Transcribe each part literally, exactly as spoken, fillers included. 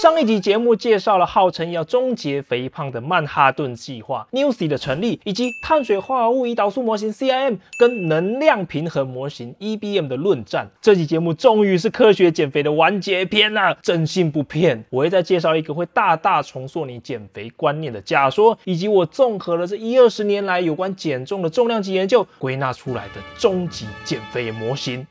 上一集节目介绍了号称要终结肥胖的曼哈顿计划 Newsy 的成立，以及碳水化合物胰岛素模型 C I M 跟能量平衡模型 E B M 的论战。这期节目终于是科学减肥的完结篇了，真心不骗，我会再介绍一个会大大重塑你减肥观念的假说，以及我综合了这一二十年来有关减重的重量级研究归纳出来的终极减肥模型。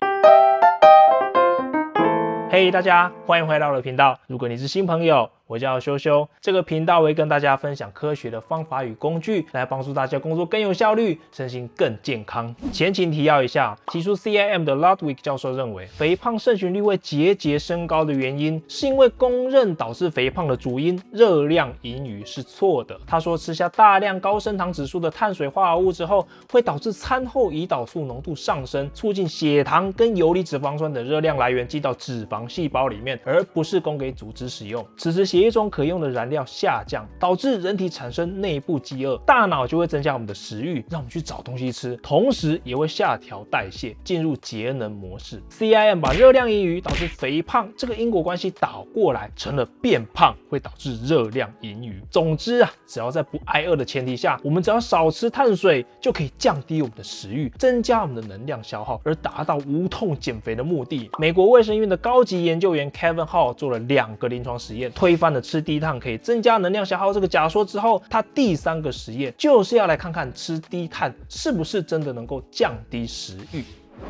嘿、hey, 大家欢迎回到我的频道，如果你是新朋友，我叫修修，这个频道会跟大家分享科学的方法与工具，来帮助大家工作更有效率，身心更健康。前情提要一下，提出 C I M 的 Ludwig 教授认为，肥胖肾循率会节节升高的原因，是因为公认导致肥胖的主因热量盈余是错的。他说，吃下大量高升糖指数的碳水化合物之后，会导致餐后胰岛素浓度上升，促进血糖跟游离脂肪酸的热量来源进到脂肪细胞里面，而不是供给组织使用。此时血液中可用的燃料下降，导致人体产生内部饥饿，大脑就会增加我们的食欲，让我们去找东西吃，同时也会下调代谢，进入节能模式。C I M 把热量盈余导致肥胖这个因果关系倒过来，成了变胖会导致热量盈余。总之啊，只要在不挨饿的前提下，我们只要少吃碳水，就可以降低我们的食欲，增加我们的能量消耗，而达到无痛减肥的目的。美国卫生院的高级研究员 Kevin Hall 做了两个临床实验，推翻了吃低碳可以增加能量消耗这个假说之后，他第三个实验就是要来看看吃低碳是不是真的能够降低食欲。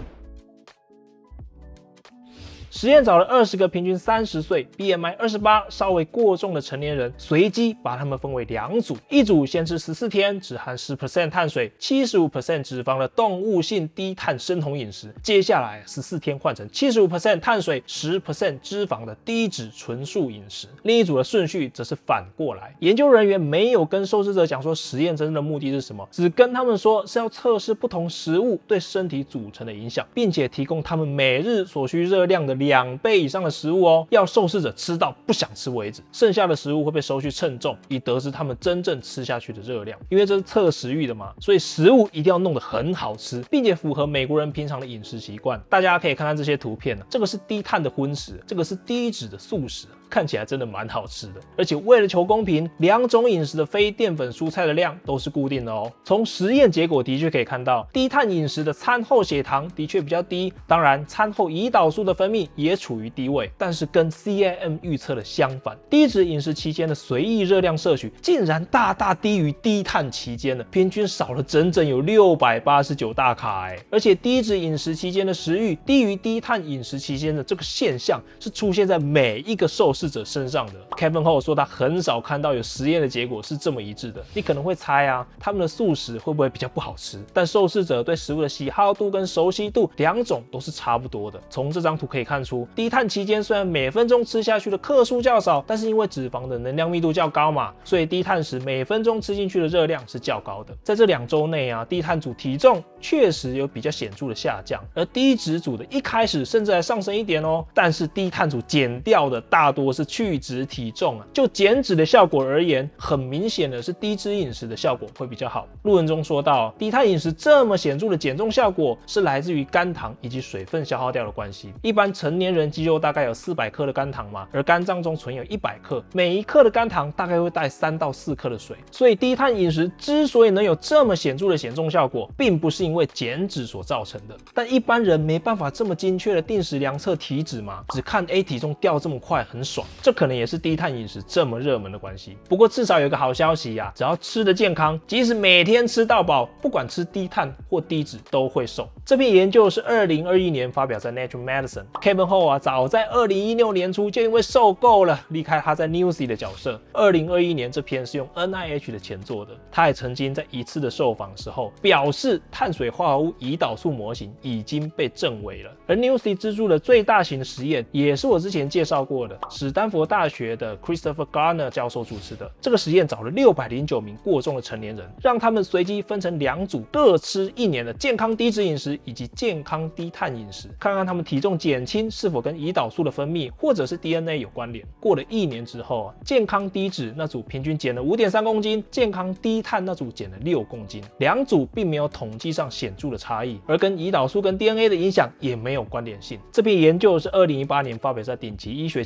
实验找了二十个平均三十岁 B M I 二十八稍微过重的成年人，随机把他们分为两组，一组先吃十四天只含 百分之十 碳水 百分之七十五 脂肪的动物性低碳生酮饮食，接下来十四天换成 百分之七十五 碳水 百分之十 脂肪的低脂纯素饮食。另一组的顺序则是反过来。研究人员没有跟受试者讲说实验真正的目的是什么，只跟他们说是要测试不同食物对身体组成的影响，并且提供他们每日所需热量的两倍以上的食物哦，要受试者吃到不想吃为止，剩下的食物会被收去称重，以得知他们真正吃下去的热量。因为这是测食欲的嘛，所以食物一定要弄得很好吃，并且符合美国人平常的饮食习惯。大家可以看看这些图片，这个是低碳的荤食，这个是低脂的素食，看起来真的蛮好吃的。而且为了求公平，两种饮食的非淀粉蔬菜的量都是固定的哦。从实验结果的确可以看到，低碳饮食的餐后血糖的确比较低，当然餐后胰岛素的分泌也处于低位，但是跟 C I M 预测的相反，低脂饮食期间的随意热量摄取竟然大大低于低碳期间的，平均少了整整有六百八十九大卡哎。而且低脂饮食期间的食欲低于低碳饮食期间的这个现象是出现在每一个受试者身上的。 Kevin Hall 说他很少看到有实验的结果是这么一致的。你可能会猜啊，他们的素食会不会比较不好吃？但受试者对食物的喜好度跟熟悉度两种都是差不多的。从这张图可以看出，低碳期间虽然每分钟吃下去的克数较少，但是因为脂肪的能量密度较高嘛，所以低碳时每分钟吃进去的热量是较高的。在这两周内啊，低碳组体重确实有比较显著的下降，而低脂组的一开始甚至还上升一点哦。但是低碳组减掉的大多是去脂体重啊。就减脂的效果而言，很明显的是低脂饮食的效果会比较好。论文中说到，低碳饮食这么显著的减重效果是来自于肝糖以及水分消耗掉的关系。一般成年人肌肉大概有四百克的肝糖嘛，而肝脏中存有一百克，每一克的肝糖大概会带三到四克的水。所以低碳饮食之所以能有这么显著的减重效果，并不是因为减脂所造成的。但一般人没办法这么精确的定时量测体脂嘛，只看 A 体重掉这么快很爽，这可能也是低碳饮食这么热门的关系。不过至少有一个好消息啊，只要吃得健康，即使每天吃到饱，不管吃低碳或低脂都会瘦。这篇研究是二零二一年发表在 Nature Medicine。Kevin Hall 啊，早在二零一六年初就因为受够了，离开他在 Newsy 的角色。二零二一年这篇是用 N I H 的钱做的。他也曾经在一次的受访时候表示，碳水化合物胰岛素模型已经被证伪了。而 Newsy 资助的最大型实验，也是我之前介绍过的，史丹佛大学的 Christopher Gardner 教授主持的。这个实验找了六百零九名过重的成年人，让他们随机分成两组，各吃一年的健康低脂饮食以及健康低碳饮食，看看他们体重减轻是否跟胰岛素的分泌或者是 D N A 有关联。过了一年之后啊，健康低脂那组平均减了 五点三公斤，健康低碳那组减了六公斤，两组并没有统计上显著的差异，而跟胰岛素跟 D N A 的影响也没有关联性。这篇研究是二零一八年发表在顶级医学期刊 J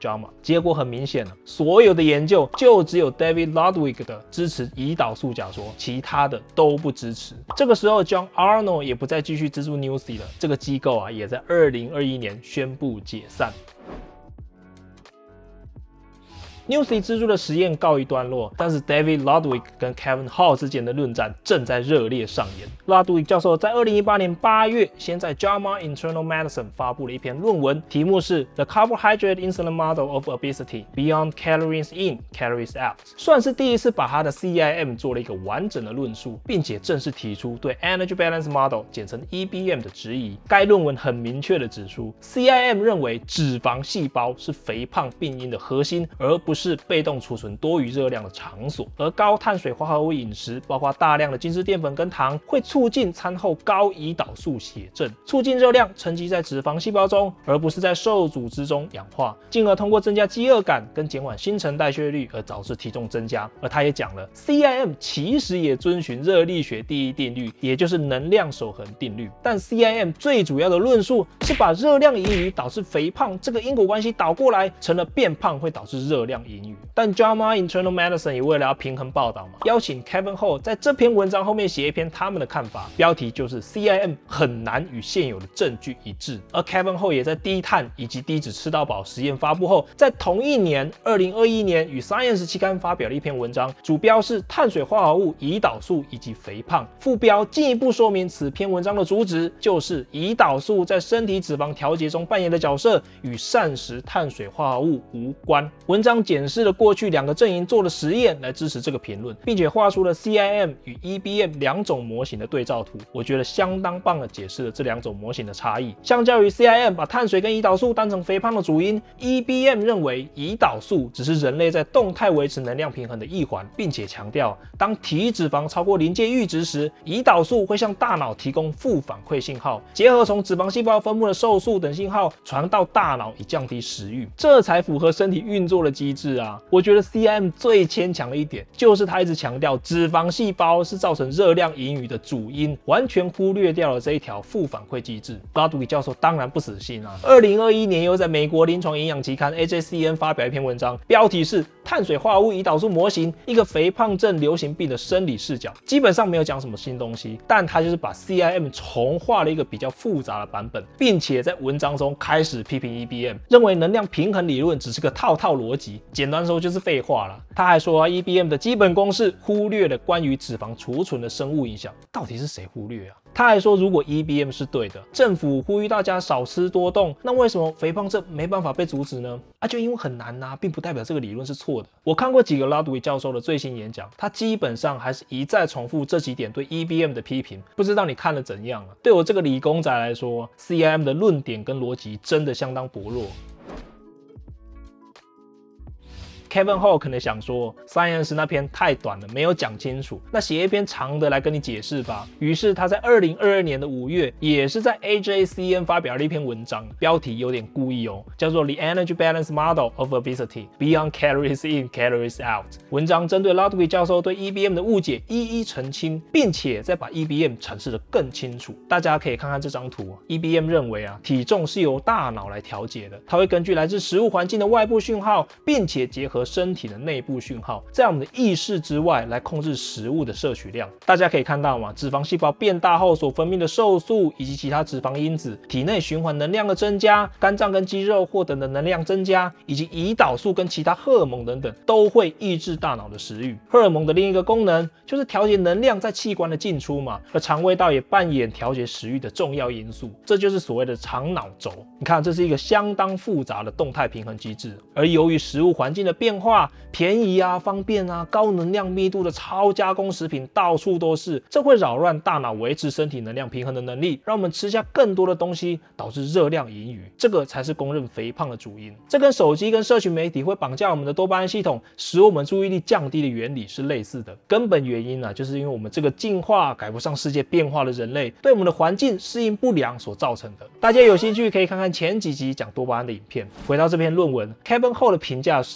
gamma。结果很明显了，所有的研究就只有 David Ludwig 的支持胰岛素假说，其他的都不支持。这个时候 John Arnold 也不再继续资助 Newsy 了，这个机构啊也在二零二一年宣布解散。Newsy 资助的实验告一段落，但是 David Ludwig 跟 Kevin Hall 之间的论战正在热烈上演。Ludwig 教授在二零一八年八月，先在 JAMA Internal Medicine 发布了一篇论文，题目是 The Carbohydrate Insulin Model of Obesity Beyond Calories In, Calories Out， 算是第一次把他的 C I M 做了一个完整的论述，并且正式提出对 Energy Balance Model 简称 E B M 的质疑。该论文很明确的指出 ，C I M 认为脂肪细胞是肥胖病因的核心，而不是是被动储存多余热量的场所，而高碳水化合物饮食，包括大量的精致淀粉跟糖，会促进餐后高胰岛素血症，促进热量沉积在脂肪细胞中，而不是在瘦组织中氧化，进而通过增加饥饿感跟减缓新陈代谢率而导致体重增加。而他也讲了 ，C I M 其实也遵循热力学第一定律，也就是能量守恒定律。但 C I M 最主要的论述是把热量盈余导致肥胖这个因果关系倒过来，成了变胖会导致热量盈余。但 JAMA Internal Medicine 也为了要平衡报道嘛，邀请 Kevin Hall 在这篇文章后面写一篇他们的看法，标题就是 C I M 很难与现有的证据一致。而 Kevin Hall 也在低碳以及低脂吃到饱实验发布后，在同一年二零二一年与 Science 期刊发表了一篇文章，主标是碳水化合物、胰岛素以及肥胖，副标进一步说明此篇文章的主旨就是胰岛素在身体脂肪调节中扮演的角色与膳食碳水化合物无关。文章检视了过去两个阵营做的实验来支持这个评论，并且画出了 C I M 与 E B M 两种模型的对照图，我觉得相当棒的解释了这两种模型的差异。相较于 C I M 把碳水跟胰岛素当成肥胖的主因， E B M 认为胰岛素只是人类在动态维持能量平衡的一环，并且强调当体脂肪超过临界阈值时，胰岛素会向大脑提供负反馈信号，结合从脂肪细胞分布的瘦素等信号传到大脑以降低食欲，这才符合身体运作的机制啊。我觉得 C I M 最牵强的一点就是他一直强调脂肪细胞是造成热量盈余的主因，完全忽略掉了这一条负反馈机制。拉杜比教授当然不死心啊，二零二一年又在美国临床营养期刊 A J C N 发表一篇文章，标题是碳水化合物胰岛素模型，一个肥胖症流行病的生理视角。基本上没有讲什么新东西，但他就是把 C I M 重画了一个比较复杂的版本，并且在文章中开始批评 E B M， 认为能量平衡理论只是个套套逻辑，简单说就是废话啦。他还说啊 ，E B M 的基本公式忽略了关于脂肪储存的生物影响，到底是谁忽略啊？他还说，如果 E B M 是对的，政府呼吁大家少吃多动，那为什么肥胖症没办法被阻止呢？啊，就因为很难呐、啊，并不代表这个理论是错的。我看过几个拉杜维教授的最新演讲，他基本上还是一再重复这几点对 E B M 的批评，不知道你看了怎样啊？对我这个理工仔来说 ，C I M 的论点跟逻辑真的相当薄弱。Kevin Hall 可能想说 Science 那篇太短了，没有讲清楚，那写一篇长的来跟你解释吧。于是他在二零二二年的五月，也是在 A J C N 发表了一篇文章，标题有点故意哦，叫做 The Energy Balance Model of Obesity Beyond Calories In, Calories Out。文章针对 Ludwig 教授对 E B M 的误解一一澄清，并且再把 E B M 阐释得更清楚。大家可以看看这张图 ，E B M 认为啊，体重是由大脑来调节的，它会根据来自食物环境的外部讯号，并且结合身体的内部讯号，在我们的意识之外来控制食物的摄取量。大家可以看到嘛，脂肪细胞变大后所分泌的瘦素以及其他脂肪因子，体内循环能量的增加，肝脏跟肌肉获得的能量增加，以及胰岛素跟其他荷尔蒙等等，都会抑制大脑的食欲。荷尔蒙的另一个功能就是调节能量在器官的进出嘛，而肠胃道也扮演调节食欲的重要因素，这就是所谓的肠脑轴。你看，这是一个相当复杂的动态平衡机制，而由于食物环境的变化，便宜啊、方便啊、高能量密度的超加工食品到处都是，这会扰乱大脑维持身体能量平衡的能力，让我们吃下更多的东西，导致热量盈余。这个才是公认肥胖的主因。这跟手机跟社群媒体会绑架我们的多巴胺系统，使我们注意力降低的原理是类似的。根本原因呢、啊，就是因为我们这个进化赶不上世界变化的人类，对我们的环境适应不良所造成的。大家有兴趣可以看看前几集讲多巴胺的影片。回到这篇论文 ，Kevin Hall 的评价是啊，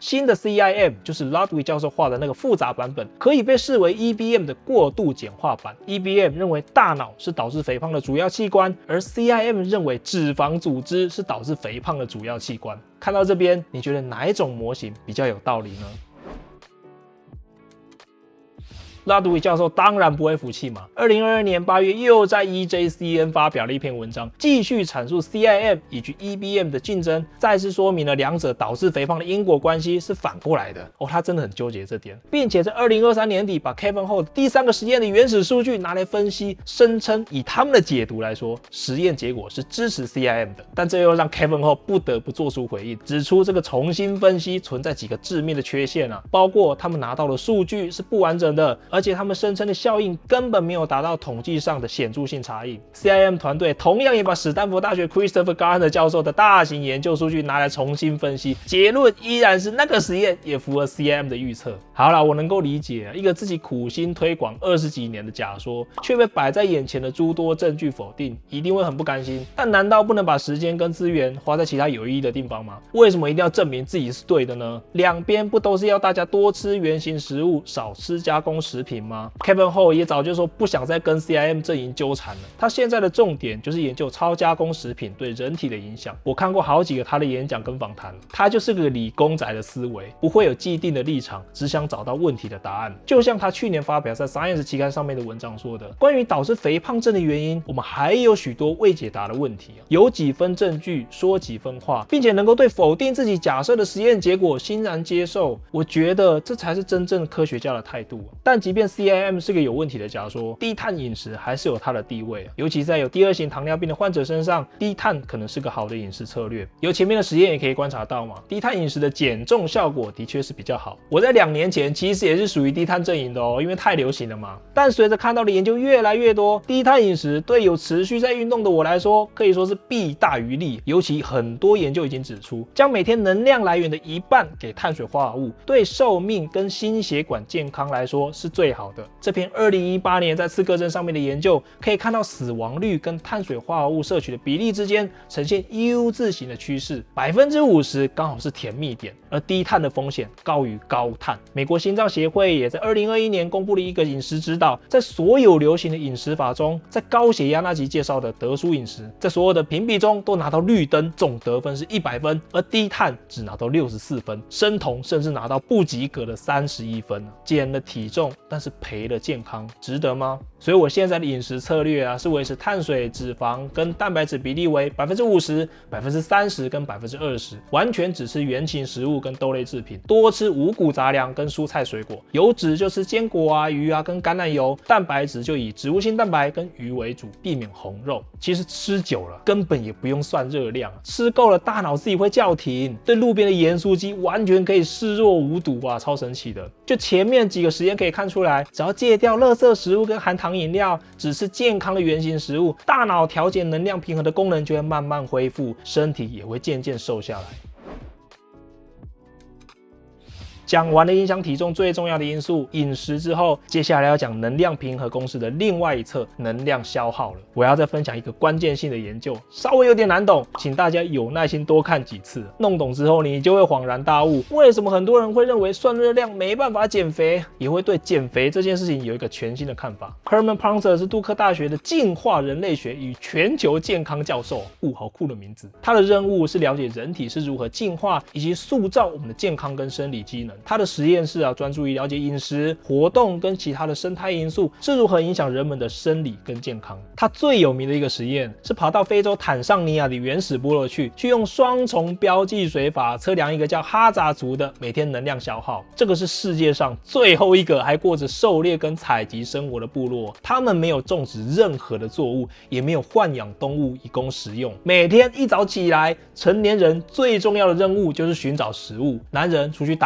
新的 C I M 就是 Ludwig 教授画的那个复杂版本，可以被视为 E B M 的过度简化版。E B M 认为大脑是导致肥胖的主要器官，而 C I M 认为脂肪组织是导致肥胖的主要器官。看到这边，你觉得哪一种模型比较有道理呢？拉杜维教授当然不会服气嘛。二零二二年八月，又在 E J C N 发表了一篇文章，继续阐述 C I M 以及 E B M 的竞争，再次说明了两者导致肥胖的因果关系是反过来的。哦，他真的很纠结这点，并且在二零二三年底把 Kevin Ho 第三个实验的原始数据拿来分析，声称以他们的解读来说，实验结果是支持 C I M 的。但这又让 Kevin Ho 不得不做出回应，指出这个重新分析存在几个致命的缺陷啊，包括他们拿到的数据是不完整的，而且他们声称的效应根本没有达到统计上的显著性差异。C I M 团队同样也把史丹佛大学 Christopher Gardner 教授的大型研究数据拿来重新分析，结论依然是那个实验也符合 C I M 的预测。好啦，我能够理解一个自己苦心推广二十几年的假说，却被摆在眼前的诸多证据否定，一定会很不甘心。但难道不能把时间跟资源花在其他有意义的地方吗？为什么一定要证明自己是对的呢？两边不都是要大家多吃原型食物，少吃加工食品吗？ Kevin Ho 也早就说不想再跟 C I M 阵营纠缠了，他现在的重点就是研究超加工食品对人体的影响。我看过好几个他的演讲跟访谈，他就是个理工仔的思维，不会有既定的立场，只想找到问题的答案。就像他去年发表在 Science 期刊上面的文章说的，关于导致肥胖症的原因，我们还有许多未解答的问题，有几分证据说几分话，并且能够对否定自己假设的实验结果欣然接受，我觉得这才是真正科学家的态度。但即便 C I M 是个有问题的假说，低碳饮食还是有它的地位，尤其在有第二型糖尿病的患者身上，低碳可能是个好的饮食策略。由前面的实验也可以观察到嘛，低碳饮食的减重效果的确是比较好。我在两年前其实也是属于低碳阵营的哦，因为太流行了嘛。但随着看到的研究越来越多，低碳饮食对有持续在运动的我来说，可以说是弊大于利。尤其很多研究已经指出，将每天能量来源的一半给碳水化合物，对寿命跟心血管健康来说是最好的。这篇二零一八年在刺客症上面的研究，可以看到死亡率跟碳水化合物摄取的比例之间呈现 U 字形的趋势， 百分之五十 刚好是甜蜜点，而低碳的风险高于高碳。美国心脏协会也在二零二一年公布了一个饮食指导，在所有流行的饮食法中，在高血压那集介绍的得舒饮食，在所有的评比中都拿到绿灯，总得分是一百分，而低碳只拿到六十四分，生酮甚至拿到不及格的三十一分。减了体重，但是赔了健康，值得吗？所以我现在的饮食策略啊，是维持碳水、脂肪跟蛋白质比例为 百分之五十、百分之三十 跟 百分之二十， 完全只吃原型食物跟豆类制品，多吃五谷杂粮跟蔬菜水果，油脂就吃坚果啊、鱼啊跟橄榄油，蛋白质就以植物性蛋白跟鱼为主，避免红肉。其实吃久了根本也不用算热量，吃够了大脑自己会叫停，对路边的盐酥鸡完全可以视若无睹啊，超神奇的。就前面几个实验可以看出来，只要戒掉垃圾食物跟含糖饮料，只吃健康的原型食物，大脑调节能量平衡的功能就会慢慢恢复，身体也会渐渐瘦下来。讲完了影响体重最重要的因素饮食之后，接下来要讲能量平衡公式的另外一侧能量消耗了。我要再分享一个关键性的研究，稍微有点难懂，请大家有耐心多看几次，弄懂之后你就会恍然大悟，为什么很多人会认为算热量没办法减肥，也会对减肥这件事情有一个全新的看法。Herman Ponzer 是杜克大学的进化人类学与全球健康教授，呜，好酷的名字。他的任务是了解人体是如何进化以及塑造我们的健康跟生理机能。他的实验室啊，专注于了解饮食、活动跟其他的生态因素是如何影响人们的生理跟健康。他最有名的一个实验是跑到非洲坦桑尼亚的原始部落去，去用双重标记水法测量一个叫哈扎族的每天能量消耗。这个是世界上最后一个还过着狩猎跟采集生活的部落，他们没有种植任何的作物，也没有豢养动物以供食用。每天一早起来，成年人最重要的任务就是寻找食物，男人出去打猎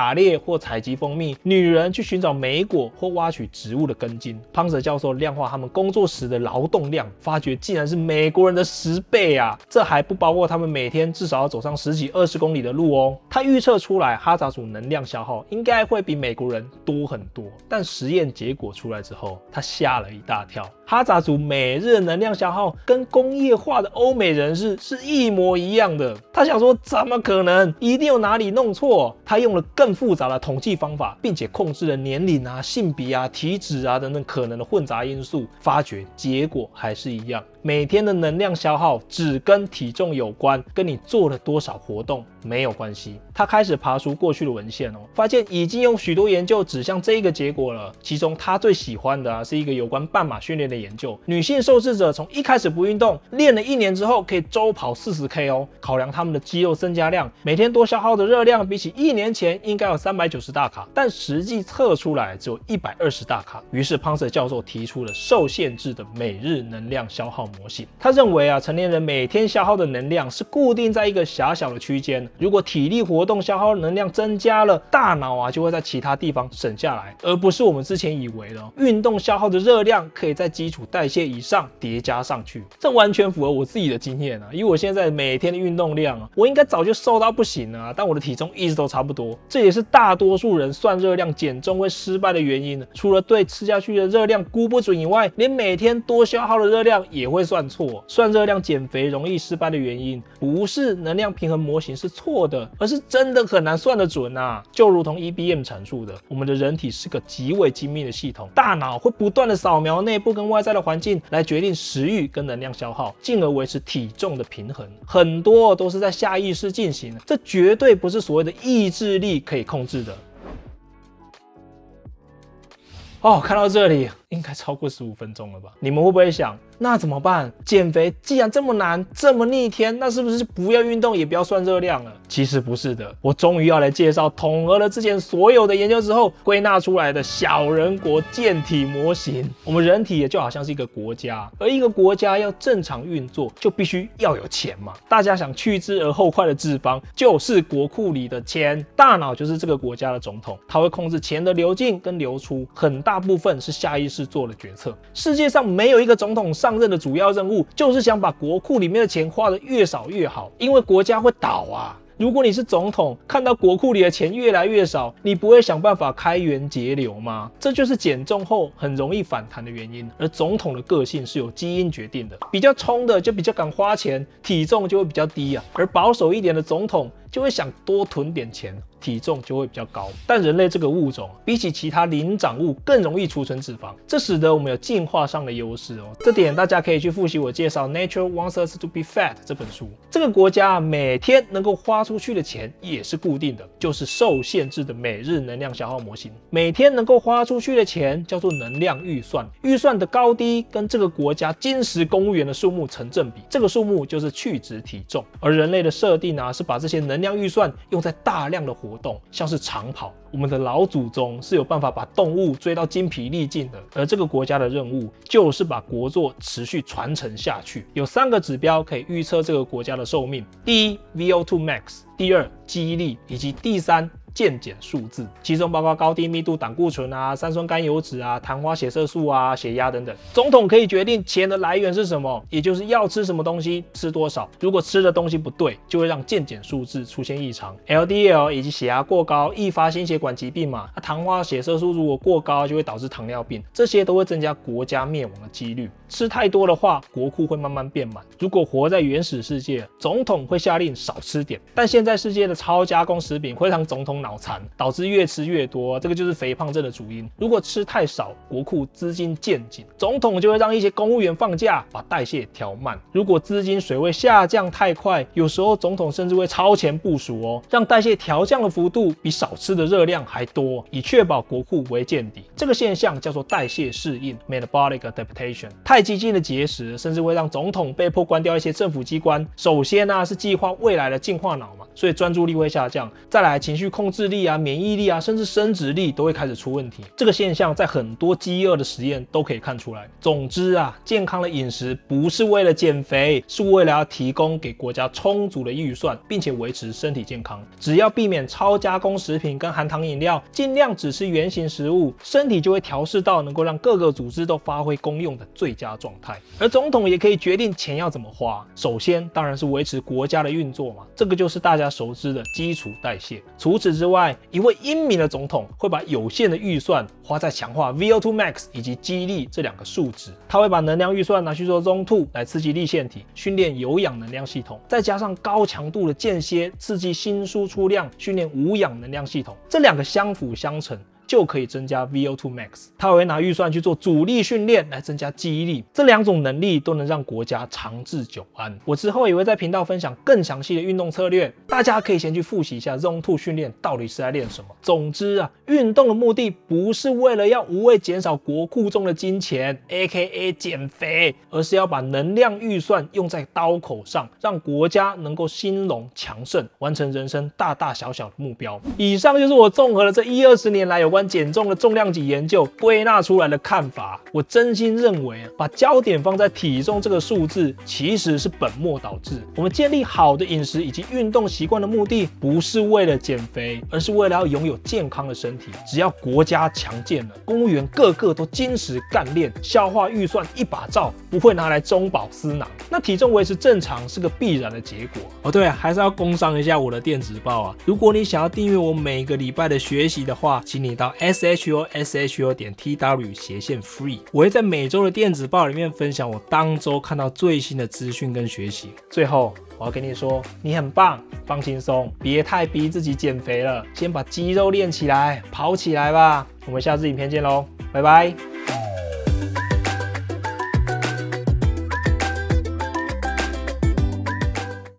或采集蜂蜜，女人去寻找莓果或挖取植物的根茎。胖哲教授量化他们工作时的劳动量，发觉竟然是美国人的十倍啊！这还不包括他们每天至少要走上十几二十公里的路哦。他预测出来哈杂族能量消耗应该会比美国人多很多，但实验结果出来之后，他吓了一大跳。哈杂族每日能量消耗跟工业化的欧美人士是一模一样的。他想说，怎么可能？一定有哪里弄错。他用了更复杂的统计方法，并且控制了年龄啊、性别啊、体脂啊等等可能的混杂因素，发觉结果还是一样。每天的能量消耗只跟体重有关，跟你做了多少活动没有关系。他开始爬出过去的文献哦，发现已经有许多研究指向这一个结果了。其中他最喜欢的啊是一个有关半马训练的研究。女性受试者从一开始不运动，练了一年之后可以周跑 四十 K 哦。考量他们的肌肉增加量，每天多消耗的热量比起一年前应该有三百九十大卡，但实际测出来只有一百二十大卡。于是胖哲教授提出了受限制的每日能量消耗模型。他认为啊，成年人每天消耗的能量是固定在一个狭小的区间，如果体力活动消耗能量增加了，大脑啊就会在其他地方省下来，而不是我们之前以为的运动消耗的热量可以在基础代谢以上叠加上去。这完全符合我自己的经验啊，以我现在每天的运动量啊，我应该早就瘦到不行了啊，但我的体重一直都差不多。这也是大多数人算热量减重会失败的原因。除了对吃下去的热量估不准以外，连每天多消耗的热量也会算错。算热量减肥容易失败的原因，不是能量平衡模型是错的，而是真的很难算得准啊。就如同 E B M 阐述的，我们的人体是个极为精密的系统，大脑会不断的扫描内部跟外在的环境，来决定食欲跟能量消耗，进而维持体重的平衡。很多都是在下意识进行，这绝对不是所谓的意志力可以控制的。哦，看到这里应该超过十五分钟了吧？你们会不会想，那怎么办？减肥既然这么难，这么逆天，那是不是就不要运动，也不要算热量了？其实不是的，我终于要来介绍统合了之前所有的研究之后归纳出来的小人国健体模型。我们人体也就好像是一个国家，而一个国家要正常运作，就必须要有钱嘛。大家想去之而后快的脂肪，就是国库里的钱。大脑就是这个国家的总统，他会控制钱的流进跟流出，很大部分是下意识做的决策。世界上没有一个总统上任的主要任务就是想把国库里面的钱花得越少越好，因为国家会倒啊。如果你是总统，看到国库里的钱越来越少，你不会想办法开源节流吗？这就是减重后很容易反弹的原因。而总统的个性是由基因决定的，比较冲的就比较敢花钱，体重就会比较低啊。而保守一点的总统就会想多囤点钱，体重就会比较高。但人类这个物种比起其他灵长物更容易储存脂肪，这使得我们有进化上的优势哦。这点大家可以去复习我介绍《Nature Wants Us to Be Fat》这本书。这个国家每天能够花出去的钱也是固定的，就是受限制的每日能量消耗模型。每天能够花出去的钱叫做能量预算，预算的高低跟这个国家金石公务员的数目成正比，这个数目就是去脂体重。而人类的设定啊，是把这些能量预算用在大量的活动，像是长跑。我们的老祖宗是有办法把动物追到精疲力尽的，而这个国家的任务就是把国祚持续传承下去。有三个指标可以预测这个国家的寿命：第一 V O 二 max， 第二记忆力，以及第三健检数字，其中包括高低密度胆固醇啊、三酸甘油脂啊、糖化血色素啊、血压等等。总统可以决定钱的来源是什么，也就是要吃什么东西，吃多少。如果吃的东西不对，就会让健检数字出现异常。L D L 以及血压过高，易发心血管疾病嘛。啊、糖化血色素如果过高，就会导致糖尿病，这些都会增加国家灭亡的几率。吃太多的话，国库会慢慢变满。如果活在原始世界，总统会下令少吃点，但现在世界的超加工食品会让总统脑残，导致越吃越多，这个就是肥胖症的主因。如果吃太少，国库资金见紧，总统就会让一些公务员放假，把代谢调慢。如果资金水位下降太快，有时候总统甚至会超前部署哦，让代谢调降的幅度比少吃的热量还多，以确保国库不会见底。这个现象叫做代谢适应 （metabolic adaptation）。太激进的节食，甚至会让总统被迫关掉一些政府机关。首先呢、啊，是计划未来的进化脑嘛，所以专注力会下降。再来，情绪控制制力啊、免疫力啊，甚至生殖力都会开始出问题。这个现象在很多饥饿的实验都可以看出来。总之啊，健康的饮食不是为了减肥，是为了要提供给国家充足的预算，并且维持身体健康。只要避免超加工食品跟含糖饮料，尽量只吃原型食物，身体就会调试到能够让各个组织都发挥功用的最佳状态。而总统也可以决定钱要怎么花，首先当然是维持国家的运作嘛，这个就是大家熟知的基础代谢。除此之外，一位英明的总统会把有限的预算花在强化 V O 二 max 以及肌力这两个数值，他会把能量预算拿去做 Zone 二来刺激粒线体，训练有氧能量系统，再加上高强度的间歇刺激新输出量，训练无氧能量系统，这两个相辅相成，就可以增加 V O 二 max。 他会拿预算去做阻力训练来增加记忆力，这两种能力都能让国家长治久安。我之后也会在频道分享更详细的运动策略，大家可以先去复习一下 Zone 二 训练到底是在练什么。总之啊，运动的目的不是为了要无谓减少国库中的金钱 A K A 减肥，而是要把能量预算用在刀口上，让国家能够兴隆强盛，完成人生大大小小的目标。以上就是我综合了这一二十年来有关减重的重量级研究归纳出来的看法。我真心认为，把焦点放在体重这个数字，其实是本末倒置。我们建立好的饮食以及运动习惯的目的，不是为了减肥，而是为了要拥有健康的身体。只要国家强健了，公务员个个都精实干练，消化预算一把照，不会拿来中饱私囊，那体重维持正常是个必然的结果。哦，对啊，还是要工商一下我的电子报啊。如果你想要订阅我每个礼拜的学习的话，请你到 S H O S H O 点 T W 斜线 free， 我会在每周的电子报里面分享我当周看到最新的资讯跟学习。最后我要跟你说，你很棒，放轻松，别太逼自己减肥了，先把肌肉练起来，跑起来吧。我们下支影片见喽，拜拜。